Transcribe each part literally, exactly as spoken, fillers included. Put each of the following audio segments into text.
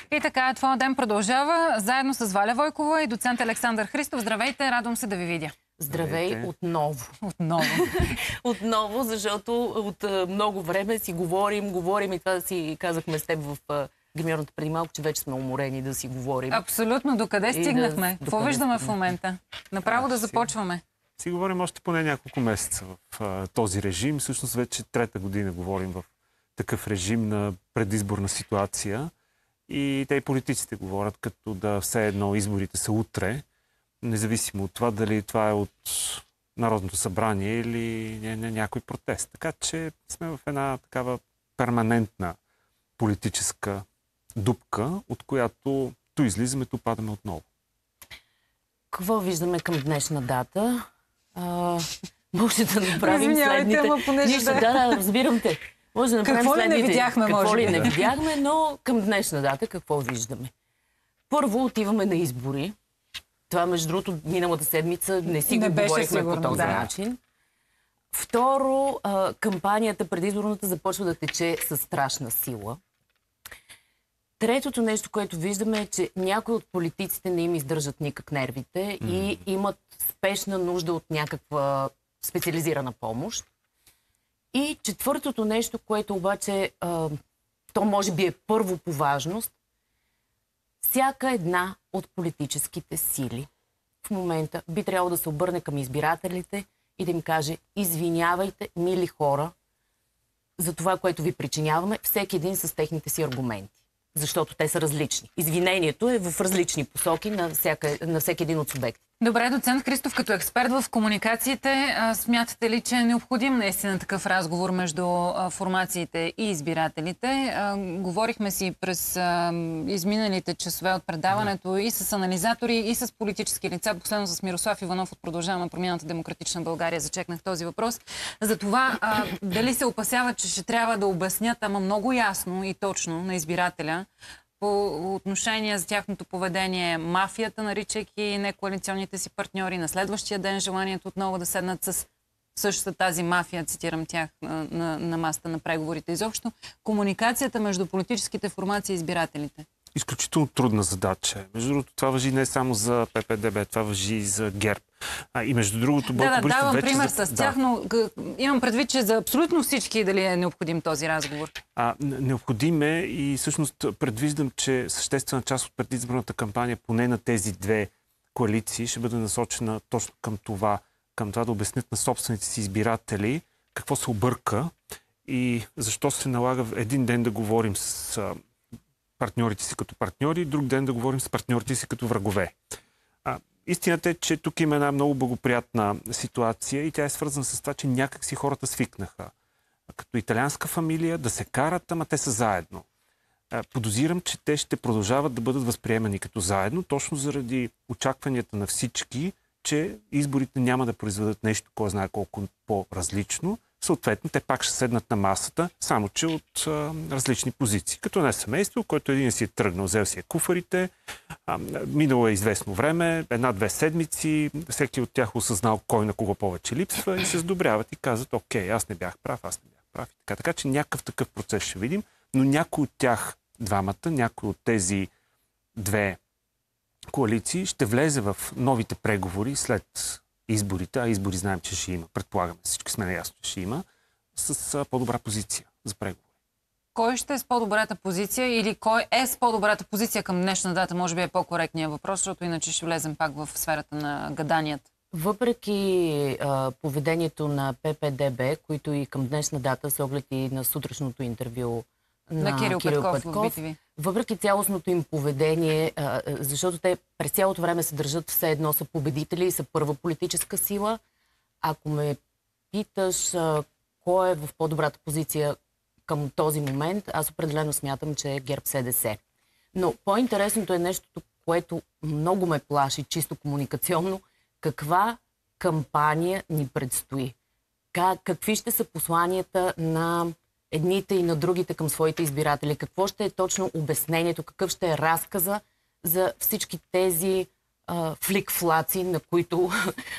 И така, твоя ден продължава заедно с Валя Войкова и доцент Александър Христов. Здравейте, радвам се да ви видя. Здравей, Здравейте. отново. Отново. Отново, защото от много време си говорим, говорим и това си казахме с теб в гримьорната преди малко, че вече сме уморени да си говорим. Абсолютно. Докъде стигнахме? Да, Какво виждаме в момента? Направо а, да започваме. Си, си говорим още поне няколко месеца в а, този режим. Всъщност вече трета година говорим в такъв режим на предизборна ситуация. И те и политиците говорят, като да все едно изборите са утре, независимо от това дали това е от Народното събрание или не, не, някой протест. Така че сме в една такава перманентна политическа дупка, от която ту излизаме, ту падаме отново. Какво виждаме към днешна дата? А, може да направим следните... Ама, понеже Нищо, да, да, разбирам те. Може да направим какво следните... ли не видяхме, какво може ли би? не видяхме, но към днешна дата какво виждаме? Първо отиваме на избори. Това, между другото, миналата седмица не си не го беше говорихме сигурно, по този да. начин. Второ, а, кампанията предизборната започва да тече със страшна сила. Третото нещо, което виждаме е, че някои от политиците не им издържат никак нервите mm. и имат спешна нужда от някаква специализирана помощ. И четвъртото нещо, което обаче а, то може би е първо по важност, всяка една от политическите сили в момента би трябвало да се обърне към избирателите и да им каже: извинявайте, мили хора, за това, което ви причиняваме, всеки един с техните си аргументи. Защото те са различни. Извинението е в различни посоки на, всяка, на всеки един от субектите. Добре, доцент Христов, като експерт в комуникациите, смятате ли, че е необходим наистина такъв разговор между формациите и избирателите? Говорихме си през изминалите часове от предаването и с анализатори, и с политически лица. Последно с Мирослав Иванов от Продължаваме промяната Демократична България зачекнах този въпрос. За това дали се опасява, че ще трябва да обяснят, ама много ясно и точно на избирателя, по отношение за тяхното поведение, мафията, наричайки некоалиционните си партньори, на следващия ден желанието отново да седнат с същата тази мафия, цитирам тях, на, на, на масата на преговорите. Изобщо комуникацията между политическите формации и избирателите. Изключително трудна задача. Между другото, това важи не само за П П Д Б, това важи и за ГЕРБ. А, и между другото, Бойко да, да, Борисов давам вече... пример за... с тях, да. Но имам предвид, че за абсолютно всички дали е необходим този разговор. А, необходим е и всъщност предвиждам, че съществена част от предизборната кампания, поне на тези две коалиции, ще бъде насочена точно към това, към това да обяснят на собствените си избиратели какво се обърка и защо се налага един ден да говорим с а, партньорите си като партньори, друг ден да говорим с партньорите си като врагове. А, истината е, че тук има една много благоприятна ситуация и тя е свързана с това, че някак си хората свикнаха. Като италианска фамилия да се карат, ама те са заедно. А, подозирам, че те ще продължават да бъдат възприемани като заедно, точно заради очакванията на всички, че изборите няма да произведат нещо, кой знае колко по-различно. Съответно, те пак ще седнат на масата, само че от а, различни позиции. Като не семейство, който един си е тръгнал, взел си е куфарите, а, минало е известно време, една-две седмици, всеки от тях осъзнал кой на кого повече липсва и се сдобряват и казват: окей, аз не бях прав, аз не бях прав. Така, така че някакъв такъв процес ще видим, но някой от тях двамата, някой от тези две коалиции ще влезе в новите преговори след изборите, а избори знаем, че ще има. Предполагаме, всички сме наясно, че ще има, с по-добра позиция за преговори. Кой ще е с по-добрата позиция или кой е с по-добрата позиция към днешна дата? Може би е по-коректният въпрос, защото иначе ще влезем пак в сферата на гаданията. Въпреки а, поведението на П П Д Б, които и към днешна дата, с оглед и на сутрешното интервю на, на Кирил, Кирил Петков, Петков в въпреки цялостното им поведение, а, защото те през цялото време се държат все едно са победители и са първа политическа сила, ако ме питаш а, кой е в по-добрата позиция към този момент, аз определено смятам, че е ГЕРБ С Д С. Но по-интересното е нещото, което много ме плаши, чисто комуникационно, каква кампания ни предстои. Как, какви ще са посланията на едните и на другите към своите избиратели? Какво ще е точно обяснението? Какъв ще е разказа за всички тези а, флик-флаци, на които,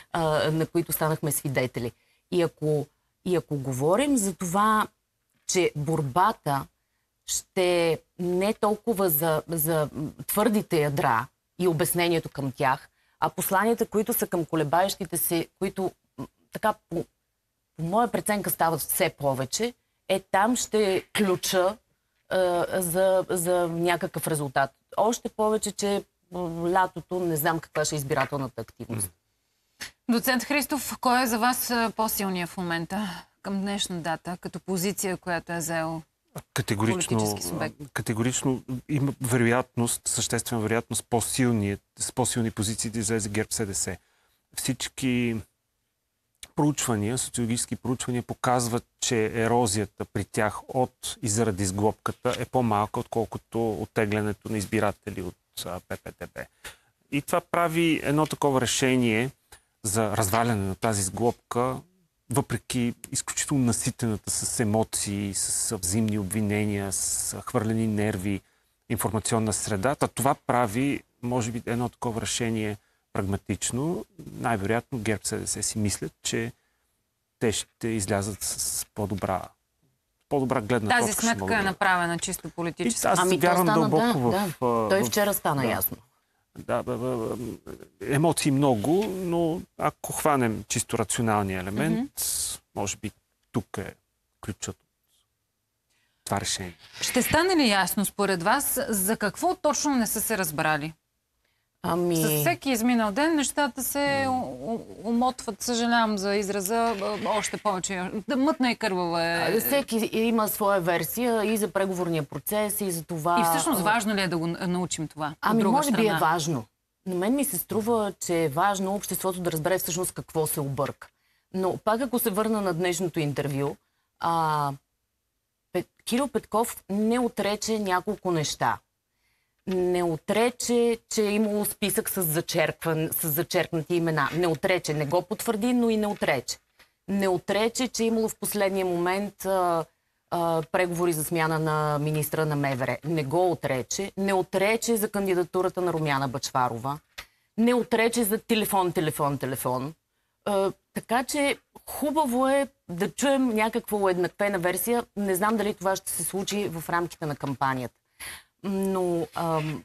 а, на които станахме свидетели? И ако, и ако говорим за това, че борбата ще не толкова за, за твърдите ядра и обяснението към тях, а посланията, които са към колебаещите се, които така по, по моя преценка стават все повече, е там ще е ключа а, за, за някакъв резултат. Още повече, че лятото не знам каква ще е избирателната активност. Доцент Христов, кой е за вас по-силният в момента към днешна дата, като позиция, която е взел категорично, категорично има вероятност, съществена вероятност по-силни, с по-силни позиции да излезе ГЕРБ-СДС. Всички проучвания, социологически проучвания показват, че ерозията при тях от и заради сглобката е по-малка, отколкото оттеглянето на избиратели от ППДБ. И това прави едно такова решение за разваляне на тази сглобка, въпреки изключително наситената с емоции, с взаимни обвинения, с хвърлени нерви, информационна среда. Та това прави, може би, едно такова решение прагматично. Най-вероятно ГЕРБ-СДС си мислят, че те ще излязат с по-добра по-добра гледна точка. Тази сметка е направена чисто политически. Аз ами вярвам стана, дълбоко да, в... Да. Той вчера стана да. ясно. Да, емоции много, но ако хванем чисто рационалния елемент, mm-hmm. може би тук е ключът от това решение. Ще стане ли ясно според вас за какво точно не са се разбрали? Ами... С всеки изминал ден нещата се умотват, съжалявам за израза, още повече. Мътна и кървава е. Всеки има своя версия и за преговорния процес, и за това... И всъщност важно ли е да го научим това? Ами може би е важно. На мен ми се струва, че е важно обществото да разбере всъщност какво се обърка. Но пак ако се върна на днешното интервю, а, Кирил Петков не отрече няколко неща. Не отрече, че е имало списък с, зачеркван, с зачеркнати имена. Не отрече, не го потвърди, но и не отрече. Не отрече, че е имало в последния момент а, а, преговори за смяна на министра на МВР. Не го отрече. Не отрече за кандидатурата на Румяна Бъчварова. Не отрече за телефон, телефон, телефон. А, така че хубаво е да чуем някаква уеднаквена версия. Не знам дали това ще се случи в рамките на кампанията. Но ам,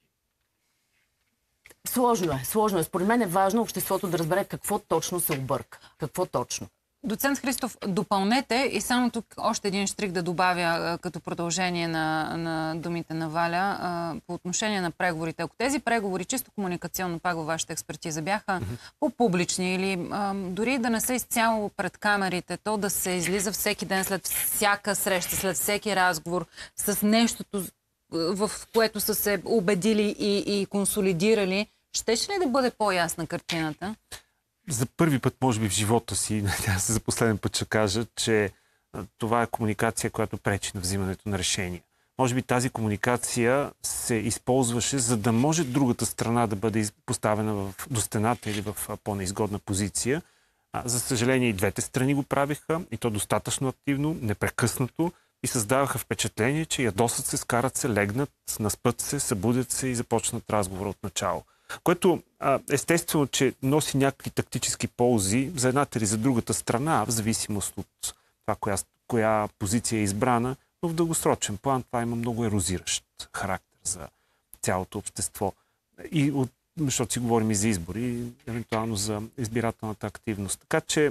сложно е, сложно е. Според мен е важно обществото да разбере какво точно се обърка. Какво точно. Доцент Христов, допълнете и само тук още един штрих да добавя а, като продължение на, на думите на Валя а, по отношение на преговорите. Ако тези преговори, чисто комуникационно, пак във вашата експертиза, бяха mm-hmm. по-публични или а, дори да не са изцяло пред камерите, то да се излиза всеки ден след всяка среща, след всеки разговор с нещото, в което са се убедили и, и консолидирали, щеше ли да бъде по-ясна картината? За първи път, може би в живота си, надявам се за последен път ще кажа, че това е комуникация, която пречи на взимането на решения. Може би тази комуникация се използваше, за да може другата страна да бъде поставена в, до стената или в по-неизгодна позиция. А, за съжаление и двете страни го правиха, и то достатъчно активно, непрекъснато, и създаваха впечатление, че ядосат се, скарат се, легнат, наспът се, събудят се и започнат разговора от начало. Което естествено, че носи някакви тактически ползи за едната или за другата страна, в зависимост от това, коя, коя позиция е избрана, но в дългосрочен план това има много ерозиращ характер за цялото общество. И от, защото си говорим и за избори, и евентуално за избирателната активност. Така че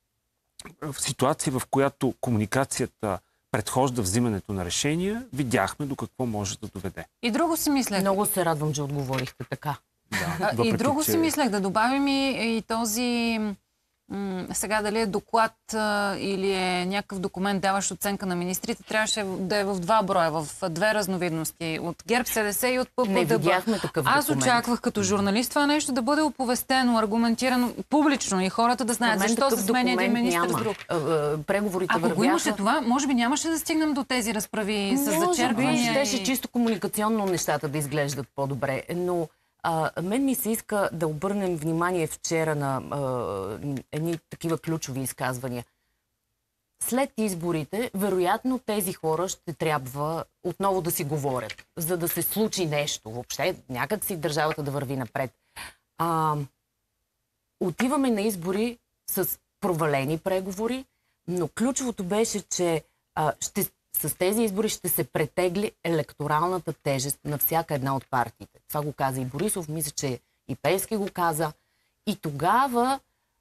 в ситуация, в която комуникацията предхожда взимането на решения, видяхме до какво може да доведе. И друго си мислех. Много се радвам, че отговорихте така. Да, въпреки, и друго че... си мислех да добавим и, и този м- сега дали е доклад а, или е някакъв документ, даващ оценка на министрите, трябваше да е в два броя, в две разновидности. От ГЕРБ-СДС и от ППДБ. Не видяхме такъв документ. Аз очаквах като журналист това нещо да бъде оповестено, аргументирано публично и хората да знаят защо се сменя един министр с друг. Преговорите Ако го имаше това, може би нямаше да стигнем до тези разправи с зачерквания. Може би щеше чисто комуникационно нещата да изглеждат по-добре, но А, мен ми се иска да обърнем внимание вчера на а, едни такива ключови изказвания. След изборите, вероятно тези хора ще трябва отново да си говорят, за да се случи нещо. Въобще, някак си държавата да върви напред. А, отиваме на избори с провалени преговори, но ключовото беше, че а, ще с тези избори ще се претегли електоралната тежест на всяка една от партиите. Това го каза и Борисов, мисля, че и Пеевски го каза. И тогава,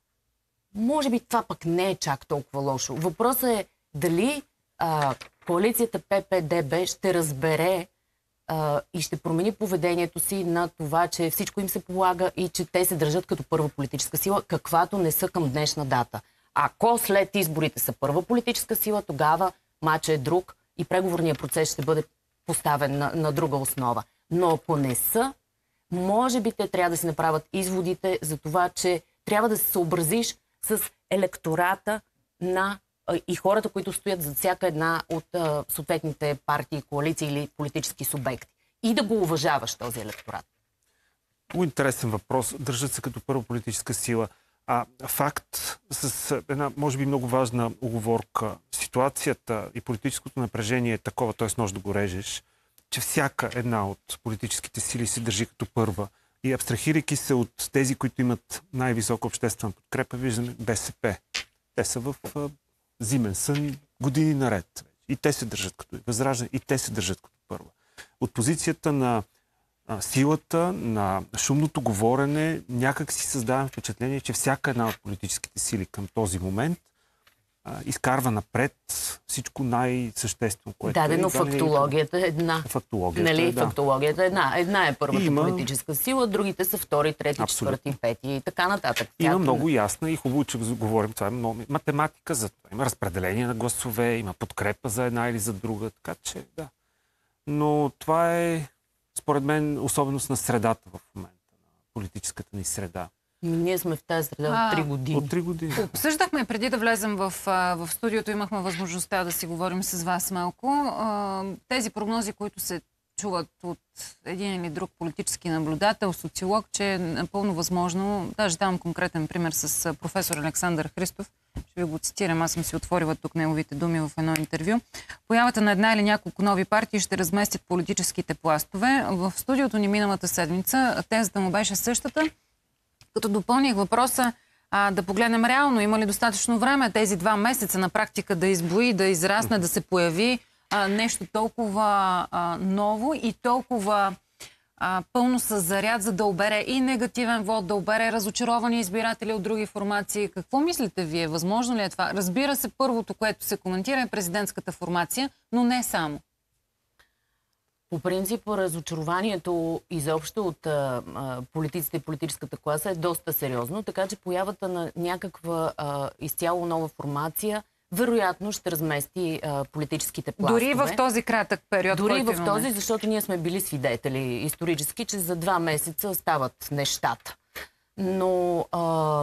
може би това пък не е чак толкова лошо. Въпросът е дали а, коалицията П П Д Б ще разбере а, и ще промени поведението си на това, че всичко им се полага и че те се държат като първа политическа сила, каквато не са към днешна дата. Ако след изборите са първа политическа сила, тогава мачът е друг и преговорният процес ще бъде поставен на, на друга основа. Но ако не са, може би те трябва да си направят изводите за това, че трябва да се съобразиш с електората на и хората, които стоят за всяка една от а, съответните партии, коалиции или политически субекти. И да го уважаваш този електорат. Много интересен въпрос. Държат се като първа политическа сила. А факт с една, може би, много важна оговорка. Ситуацията и политическото напрежение е такова, т.е. може да го режеш, че всяка една от политическите сили се държи като първа. И абстрахирайки се от тези, които имат най-висока обществена подкрепа, виждаме Б С П. Те са в а, зимен сън години наред. И те се държат като Възраждане, и те се държат като първа. От позицията на а, силата, на шумното говорене, някак си създавам впечатление, че всяка една от политическите сили към този момент а, изкарва напред всичко най-съществено, което да, да, но е. Фактологията е една. Фактологията нали? е, да. Фактологията е една. Една е първата има... политическа сила, другите са втори, трети, Абсолютно. четвърти, пети и така нататък. Има много ясна и хубаво, че говорим. Това е много математика за това. Има разпределение на гласове, има подкрепа за една или за друга, така че да. Но това е, според мен, особеност на средата в момента, на политическата ни среда. Ние сме в тази среда от три години. От три години. Обсъждахме преди да влезем в, в студиото, имахме възможността да си говорим с вас малко. Тези прогнози, които се чуват от един или друг политически наблюдател, социолог, че е напълно възможно, даже давам конкретен пример с професор Александър Христов, ще ви го цитирам, аз съм си отворила тук неговите думи в едно интервю. Появата на една или няколко нови партии ще разместят политическите пластове. В студиото ни миналата седмица тезата му беше същата. Като допълних въпроса, а, да погледнем реално, има ли достатъчно време тези два месеца на практика да избои, да израсне, да се появи а, нещо толкова а, ново и толкова а, пълно с заряд, за да обере и негативен вод, да обере разочаровани избиратели от други формации. Какво мислите вие? Възможно ли е това? Разбира се, първото, което се коментира е президентската формация, но не само. По принцип, разочарованието изобщо от а, политиците и политическата класа е доста сериозно, така че появата на някаква а, изцяло нова формация вероятно ще размести а, политическите пластове. Дори в този кратък период, Дори който в имаме. този, защото ние сме били свидетели исторически, че за два месеца стават нещата. Но а,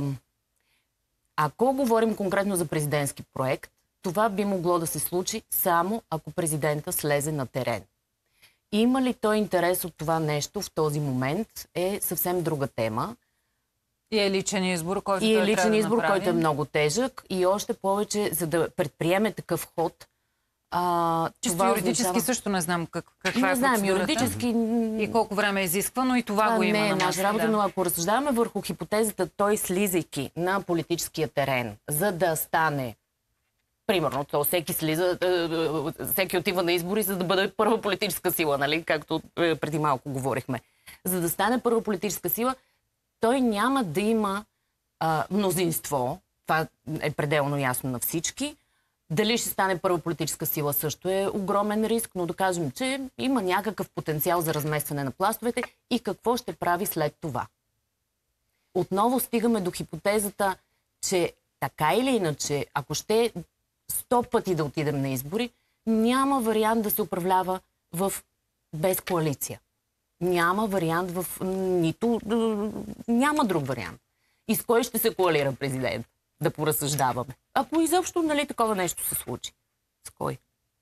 ако говорим конкретно за президентски проект, това би могло да се случи само ако президента слезе на терен. Има ли той интерес от това нещо в този момент е съвсем друга тема. И е личен избор, който и е той личен трябва да избор, направи. който е много тежък и още повече, за да предприеме такъв ход. А, Чисто това юридически означава... също не знам как, каква не е знаем, процедурата. юридически... И колко време изисква, но и това, това го има не е на наша масата, работа, да. но ако разсъждаваме върху хипотезата, той слизайки на политическия терен, за да стане примерно, то всеки слиза, всеки отива на избори, за да бъде първа политическа сила, нали? Както преди малко говорихме. За да стане първа политическа сила, той няма да има а, мнозинство. Това е пределно ясно на всички. Дали ще стане първа политическа сила също е огромен риск, но да кажем, че има някакъв потенциал за разместване на пластовете и какво ще прави след това. Отново стигаме до хипотезата, че така или иначе, ако ще сто пъти да отидем на избори, няма вариант да се управлява в без коалиция. Няма вариант в нито... Няма друг вариант. И с кой ще се коалира президент? Да поразсъждаваме. Ако изобщо, нали, такова нещо се случи. С кой?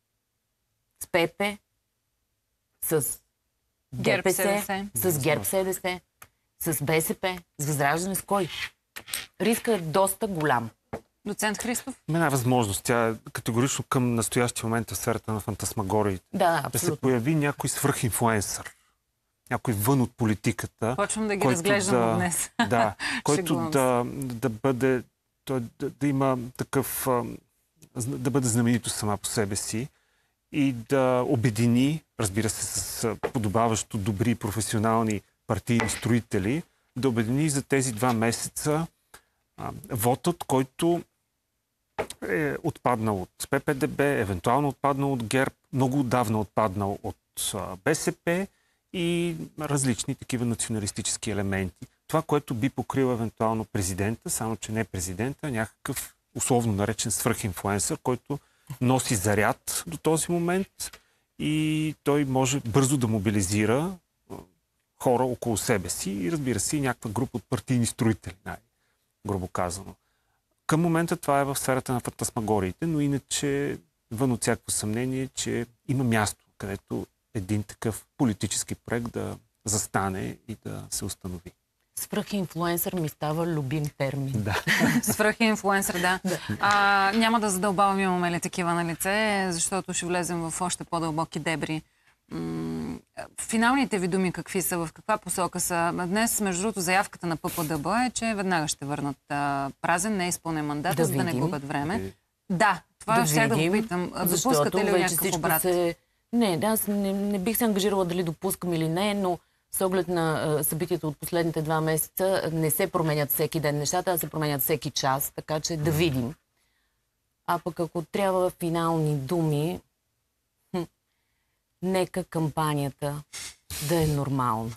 С П П? С ГЕРБ Д П С? С ГЕРБ С Д С? С Б С П? С Възраждане? С кой? Риска е доста голям. Доцент Христов? Една възможност. Тя е категорично към настоящия момент в сферата на фантасмагориите. Да, да абсолютно. се появи някой свръхинфлуенсър. Някой вън от политиката. Почвам да ги разглеждам да, днес. Да, който да, да бъде, да, да има такъв, да бъде знаменито сама по себе си и да обедини, разбира се, с подобаващо добри професионални партийни строители, да обедини за тези два месеца а, вотът, който е отпаднал от Пе Пе Де Бе, евентуално отпаднал от ГЕРБ, много отдавна отпаднал от а, Бе Се Пе и различни такива националистически елементи. Това, което би покрил евентуално президента, само че не президента, някакъв условно наречен свръхинфлуенсър, който носи заряд до този момент и той може бързо да мобилизира хора около себе си и, разбира се, и някаква група от партийни строители, най-грубо казано. Към момента това е в сферата на фантасмагориите, но иначе вън от всяко съмнение, че има място, където един такъв политически проект да застане и да се установи. Свръхинфлуенсър ми става любим термин. Да. Свръхинфлуенсър, да. да. А, няма да задълбавам, имаме ли такива на лице, защото ще влезем в още по-дълбоки дебри. М- финалните ви думи какви са, в каква посока са? Днес, между другото, заявката на Пе Пе Де Бе е, че веднага ще върнат а, празен, неизпълнен мандат, да за да не губят време. Да, да това да ще да го питам. Допускате ли някакъв обрат? Се... Не, да, аз не, не бих се ангажирала дали допускам или не, но с оглед на събитието от последните два месеца не се променят всеки ден нещата, а се променят всеки час, така че да видим. А пък ако трябва финални думи, хм, нека кампанията да е нормална.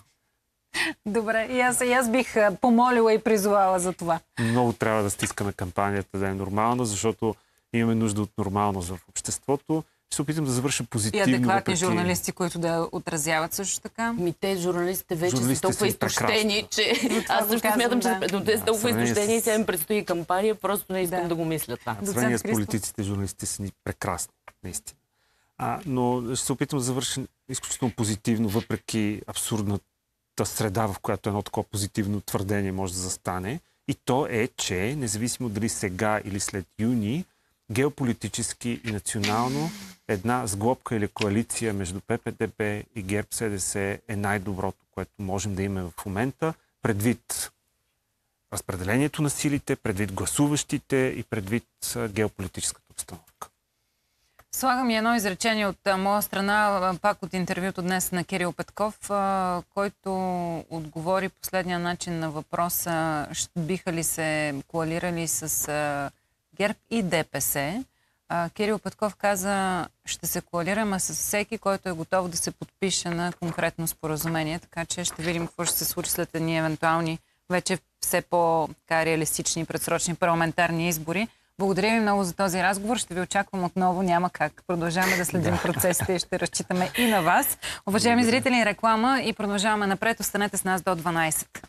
Добре, и аз, и аз бих помолила и призовала за това. Много трябва да стискаме кампанията да е нормална, защото имаме нужда от нормалност в обществото. Ще се опитам да завърша позитивно. И адекватни въпреки... журналисти, които да отразяват също така. Ми те журналистите вече журналистите са толкова изтощени, че аз също казвам, смятам, да. че те са толкова изтощени и сега им предстои кампания, просто не искам да, да го мисля това. В сравнение с политиците, журналистите са ни прекрасни, наистина. А, но ще се опитам да завърша изключително позитивно, въпреки абсурдната среда, в която едно такова позитивно твърдение може да застане. И то е, че независимо дали сега или след юни, геополитически и национално една сглобка или коалиция между Пе Пе Де Бе и ГЕРБ Се Де Се е най-доброто, което можем да имаме в момента, предвид разпределението на силите, предвид гласуващите и предвид геополитическата обстановка. Слагам и едно изречение от а, моя страна, пак от интервюто днес на Кирил Петков, а, който отговори последния начин на въпроса, биха ли се коалирали с а, ГЕРБ и Де Пе Се. А, Кирил Петков каза, ще се коалираме с всеки, който е готов да се подпише на конкретно споразумение, така че ще видим какво ще се случи след едни евентуални, вече все по-реалистични предсрочни парламентарни избори. Благодаря ви много за този разговор. Ще ви очаквам отново. Няма как. Продължаваме да следим процесите и ще разчитаме и на вас. Уважаеми зрители, реклама и продължаваме напред. Останете с нас до дванайсет.